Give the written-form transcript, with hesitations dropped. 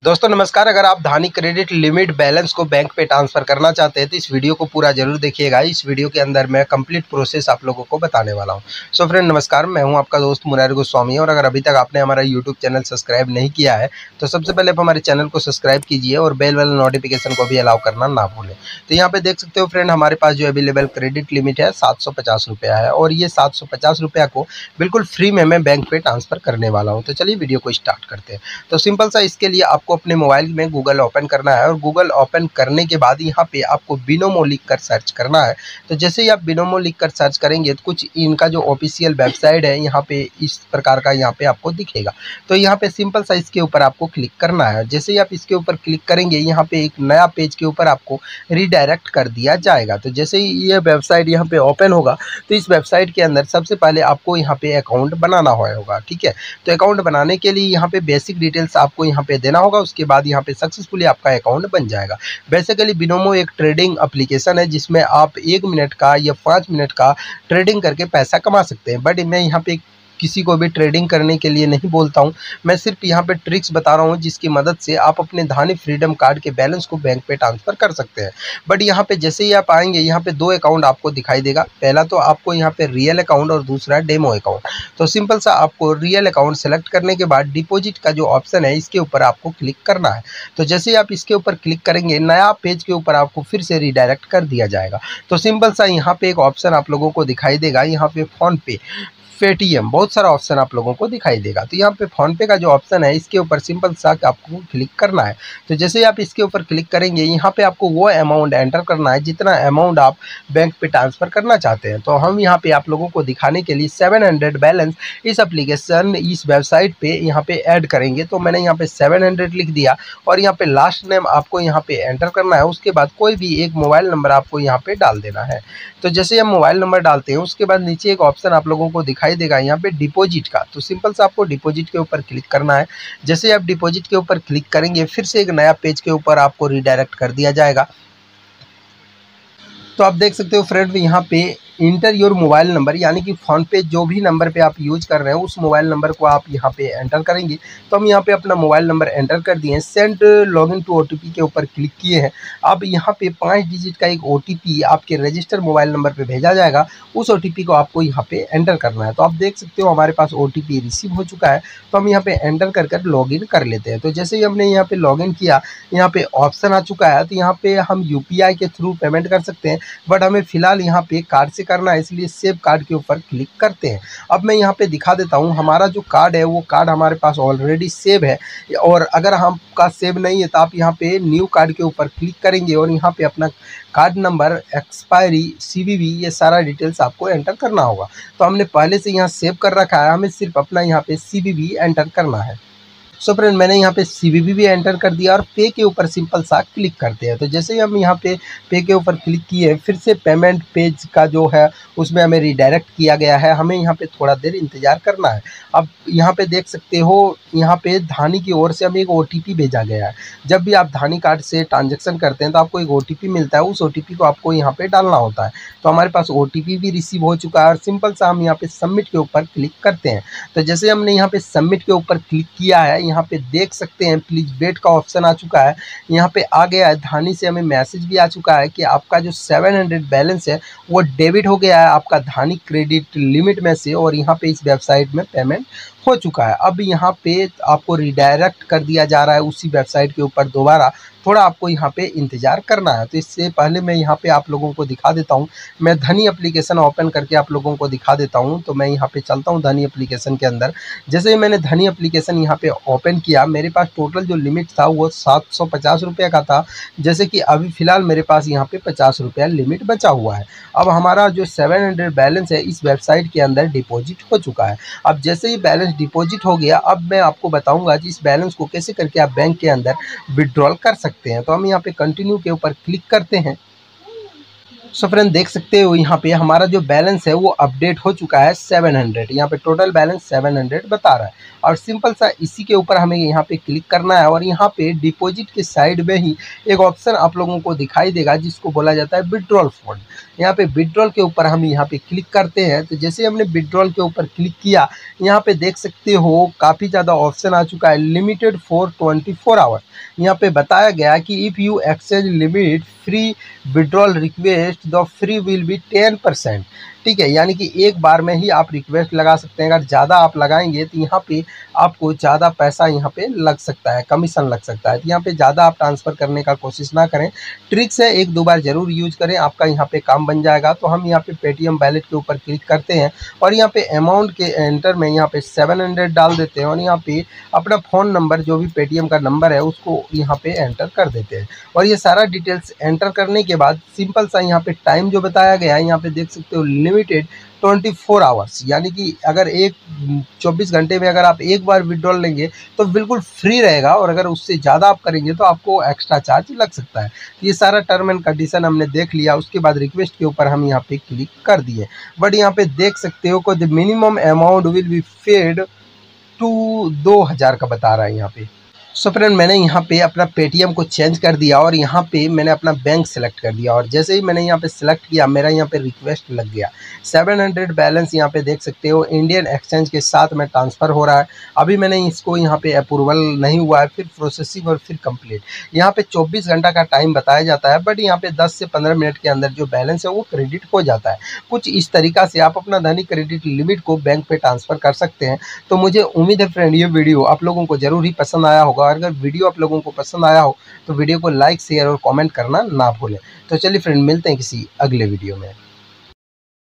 दोस्तों नमस्कार। अगर आप धानी क्रेडिट लिमिट बैलेंस को बैंक पे ट्रांसफ़र करना चाहते हैं तो इस वीडियो को पूरा ज़रूर देखिएगा। इस वीडियो के अंदर मैं कंप्लीट प्रोसेस आप लोगों को बताने वाला हूं। सो फ्रेंड नमस्कार, मैं हूं आपका दोस्त मुरारी गोस्वामी। और अगर अभी तक आपने हमारा यूट्यूब चैनल सब्सक्राइब नहीं किया है तो सबसे पहले आप हमारे चैनल को सब्सक्राइब कीजिए और बेल वाला नोटिफिकेशन को भी अलाउ करना ना भूलें। तो यहाँ पे देख सकते हो फ्रेंड, हमारे पास जो अवेलेबल क्रेडिट लिमिट है 750 रुपया है और ये 750 रुपया को बिल्कुल फ्री में मैं बैंक पे ट्रांसफ़र करने वाला हूँ। तो चलिए वीडियो को स्टार्ट करते हैं। तो सिंपल सा इसके लिए आपको अपने मोबाइल में गूगल ओपन करना है और गूगल ओपन करने के बाद यहाँ पे आपको बिनोमो लिख कर सर्च करना है। तो जैसे ही आप बिनोमो लिख कर सर्च करेंगे तो कुछ इनका जो ऑफिशियल वेबसाइट है यहाँ पे इस प्रकार का यहाँ पे आपको दिखेगा। तो यहाँ पे सिंपल सा इसके ऊपर आपको क्लिक करना है। जैसे ही आप इसके ऊपर क्लिक करेंगे यहाँ पे एक नया पेज के ऊपर आपको रिडायरेक्ट कर दिया जाएगा। तो जैसे ही ये वेबसाइट यहाँ पे ओपन होगा तो इस वेबसाइट के अंदर सबसे पहले आपको यहाँ पे अकाउंट बनाना होगा। ठीक है, तो अकाउंट बनाने के लिए यहाँ पे बेसिक डिटेल्स आपको यहाँ पे देना होगा। उसके बाद यहाँ पे सक्सेसफुली आपका अकाउंट बन जाएगा। बेसिकली बिनोमो एक ट्रेडिंग एप्लीकेशन है जिसमें आप 1 मिनट का या 5 मिनट का ट्रेडिंग करके पैसा कमा सकते हैं। बट मैं यहाँ पे किसी को भी ट्रेडिंग करने के लिए नहीं बोलता हूँ, मैं सिर्फ यहाँ पे ट्रिक्स बता रहा हूँ जिसकी मदद से आप अपने धानी फ्रीडम कार्ड के बैलेंस को बैंक पे ट्रांसफ़र कर सकते हैं। बट यहाँ पे जैसे ही आप आएंगे यहाँ पे 2 अकाउंट आपको दिखाई देगा। पहला तो आपको यहाँ पे रियल अकाउंट और दूसरा डेमो अकाउंट। तो सिंपल सा आपको रियल अकाउंट सेलेक्ट करने के बाद डिपॉजिट का जो ऑप्शन है इसके ऊपर आपको क्लिक करना है। तो जैसे ही आप इसके ऊपर क्लिक करेंगे नया पेज के ऊपर आपको फिर से रिडायरेक्ट कर दिया जाएगा। तो सिंपल सा यहाँ पे एक ऑप्शन आप लोगों को दिखाई देगा, यहाँ पे फ़ोन पे, पेटीएम, बहुत सारा ऑप्शन आप लोगों को दिखाई देगा। तो यहाँ पे फ़ोन पे का जो ऑप्शन है इसके ऊपर सिंपल सा आपको क्लिक करना है। तो जैसे ही आप इसके ऊपर क्लिक करेंगे यहाँ पे आपको वो अमाउंट एंटर करना है जितना अमाउंट आप बैंक पे ट्रांसफ़र करना चाहते हैं। तो हम यहाँ पे आप लोगों को दिखाने के लिए 700 बैलेंस इस एप्लीकेशन इस वेबसाइट पे यहाँ पे ऐड करेंगे। तो मैंने यहाँ पे 700 लिख दिया और यहाँ पे लास्ट नेम आपको यहाँ पे एंटर करना है। उसके बाद कोई भी एक मोबाइल नंबर आपको यहाँ पे डाल देना है। तो जैसे हम मोबाइल नंबर डालते हैं उसके बाद नीचे एक ऑप्शन आप लोगों को दिखाई देगा यहाँ पे डिपॉजिट का। तो सिंपल सा आपको डिपॉजिट के ऊपर क्लिक करना है। जैसे आप डिपॉजिट के ऊपर क्लिक करेंगे फिर से एक नया पेज के ऊपर आपको रिडायरेक्ट कर दिया जाएगा। तो आप देख सकते हो फ्रेंड यहाँ पे इंटर योर मोबाइल नंबर, यानी कि फ़ोन पे जो भी नंबर पे आप यूज़ कर रहे हो उस मोबाइल नंबर को आप यहाँ पे एंटर करेंगे। तो हम यहाँ पे अपना मोबाइल नंबर एंटर कर दिए हैं। सेंड लॉगिन टू ओटीपी के ऊपर क्लिक किए हैं। अब यहाँ पे 5 डिजिट का एक ओटीपी आपके रजिस्टर मोबाइल नंबर पे भेजा जाएगा। उस ओटीपी को आपको यहाँ पे एंटर करना है। तो आप देख सकते हो हमारे पास ओटीपी रिसीव हो चुका है। तो हम यहाँ पे एंटर कर कर लॉगिन कर लेते हैं। तो जैसे ही हमने यहाँ पे लॉगिन किया यहाँ पे ऑप्शन आ चुका है। तो यहाँ पे हम यूपीआई के थ्रू पेमेंट कर सकते हैं, बट हमें फ़िलहाल यहाँ पे कार्ड से करना है, इसलिए सेव कार्ड के ऊपर क्लिक करते हैं। अब मैं यहाँ पे दिखा देता हूँ हमारा जो कार्ड है वो कार्ड हमारे पास ऑलरेडी सेव है। और अगर हमका सेव नहीं है तो आप यहाँ पे न्यू कार्ड के ऊपर क्लिक करेंगे और यहाँ पे अपना कार्ड नंबर, एक्सपायरी, सीवीवी, ये सारा डिटेल्स आपको एंटर करना होगा। तो हमने पहले से यहाँ सेव कर रखा है, हमें सिर्फ अपना यहाँ पे सीवीवी एंटर करना है। सो फ्रेंड मैंने यहाँ पे सीवीवी भी एंटर कर दिया और पे के ऊपर सिंपल सा क्लिक करते हैं। तो जैसे ही हम यहाँ पे के ऊपर क्लिक किए फिर से पेमेंट पेज का जो है उसमें हमें रिडायरेक्ट किया गया है। हमें यहाँ पे थोड़ा देर इंतज़ार करना है। अब यहाँ पे देख सकते हो यहाँ पे धानी की ओर से हमें एक ओटीपी भेजा गया है। जब भी आप धानी कार्ड से ट्रांजेक्शन करते हैं तो आपको एक ओटीपी मिलता है, उस ओटीपी को आपको यहाँ पे डालना होता है। तो हमारे पास ओटीपी भी रिसीव हो चुका है और सिंपल सा हम यहाँ पे सबमिट के ऊपर क्लिक करते हैं। तो जैसे हमने यहाँ पे सबमिट के ऊपर क्लिक किया है यहाँ पे देख सकते हैं प्लीज़ वेट का ऑप्शन आ चुका है। यहाँ पे आ गया है, धानी से हमें मैसेज भी आ चुका है कि आपका जो 700 बैलेंस है वो डेबिट हो गया है आपका धानी क्रेडिट लिमिट में से और यहाँ पे इस वेबसाइट में पेमेंट हो चुका है। अब यहाँ पे आपको रिडायरेक्ट कर दिया जा रहा है उसी वेबसाइट के ऊपर दोबारा। थोड़ा आपको यहाँ पे इंतज़ार करना है। तो इससे पहले मैं यहाँ पे आप लोगों को दिखा देता हूँ, मैं धनी एप्लीकेशन ओपन करके आप लोगों को दिखा देता हूँ। तो मैं यहाँ पे चलता हूँ धनी एप्लीकेशन के अंदर। जैसे ही मैंने धनी एप्लीकेशन यहाँ पे ओपन किया मेरे पास टोटल जो लिमिट था वो 750 रुपये का था। जैसे कि अभी फ़िलहाल मेरे पास यहाँ पे 50 रुपया लिमिट बचा हुआ है। अब हमारा जो 700 बैलेंस है इस वेबसाइट के अंदर डिपॉजिट हो चुका है। अब जैसे ही बैलेंस डिपॉजिट हो गया अब मैं आपको बताऊँगा कि इस बैलेंस को कैसे करके आप बैंक के अंदर विड्रॉल कर सकते हैं। तो हम यहाँ पे कंटिन्यू के ऊपर क्लिक करते हैं। सो फ्रेंड देख सकते हो यहाँ पे हमारा जो बैलेंस है वो अपडेट हो चुका है 700। यहाँ पे टोटल बैलेंस 700 बता रहा है और सिंपल सा इसी के ऊपर हमें यहाँ पे क्लिक करना है और यहाँ पे डिपॉजिट के साइड में ही एक ऑप्शन आप लोगों को दिखाई देगा जिसको बोला जाता है विड्रॉल फंड। यहाँ पे विड्रॉल के ऊपर हम यहाँ पे क्लिक करते हैं तो जैसे हमने विड्रॉल के ऊपर क्लिक किया यहाँ पे देख सकते हो काफ़ी ज़्यादा ऑप्शन आ चुका है लिमिटेड फॉर 24 आवर। यहाँ पे बताया गया कि if you exchange limit free withdrawal request the free will be 10%। ठीक है, यानी कि एक बार में ही आप रिक्वेस्ट लगा सकते हैं। अगर ज़्यादा आप लगाएंगे तो यहाँ पे आपको ज़्यादा पैसा यहाँ पे लग सकता है, कमीशन लग सकता है। तो यहाँ पे ज़्यादा आप ट्रांसफ़र करने का कोशिश ना करें, ट्रिक्स है एक दो बार ज़रूर यूज करें, आपका यहाँ पे काम बन जाएगा। तो हम यहाँ पे पेटीएम वैलेट के ऊपर क्लिक करते हैं और यहाँ पे अमाउंट के एंटर में यहाँ पे 700 डाल देते हैं और यहाँ पे अपना फ़ोन नंबर जो भी पेटीएम का नंबर है उसको यहाँ पे एंटर कर देते हैं। और ये सारा डिटेल्स एंटर करने के बाद सिंपल सा यहाँ पे टाइम जो बताया गया है यहाँ पे देख सकते हो लिमिटेड 24 आवर्स, यानी कि अगर 24 घंटे में अगर आप एक बार विड्रॉल लेंगे तो बिल्कुल फ्री रहेगा और अगर उससे ज़्यादा आप करेंगे तो आपको एक्स्ट्रा चार्ज लग सकता है। तो ये सारा टर्म एंड कंडीशन हमने देख लिया। उसके बाद रिक्वेस्ट के ऊपर हम यहाँ पे क्लिक कर दिए। बट यहाँ पे देख सकते हो कि the minimum amount will be paid to 2000 का बता रहा है यहाँ पे। सो फ्रेंड मैंने यहाँ पे अपना पेटीएम को चेंज कर दिया और यहाँ पे मैंने अपना बैंक सेलेक्ट कर दिया और जैसे ही मैंने यहाँ पे सेलेक्ट किया मेरा यहाँ पे रिक्वेस्ट लग गया। 700 बैलेंस यहाँ पे देख सकते हो इंडियन एक्सचेंज के साथ में ट्रांसफ़र हो रहा है। अभी मैंने इसको यहाँ पे अप्रूवल नहीं हुआ है, फिर प्रोसेसिंग और फिर कंप्लीट। यहाँ पे 24 घंटा का टाइम बताया जाता है बट यहाँ पे 10 से 15 मिनट के अंदर जो बैलेंस है वो क्रेडिट हो जाता है। कुछ इस तरीक़ा से आप अपना धनी क्रेडिट लिमिट को बैंक पे ट्रांसफ़र कर सकते हैं। तो मुझे उम्मीद है फ्रेंड ये वीडियो आप लोगों को ज़रूर ही पसंद आया होगा और अगर वीडियो आप लोगों को पसंद आया हो तो वीडियो को लाइक शेयर और कमेंट करना ना भूलें। तो चलिए फ्रेंड मिलते हैं किसी अगले वीडियो में।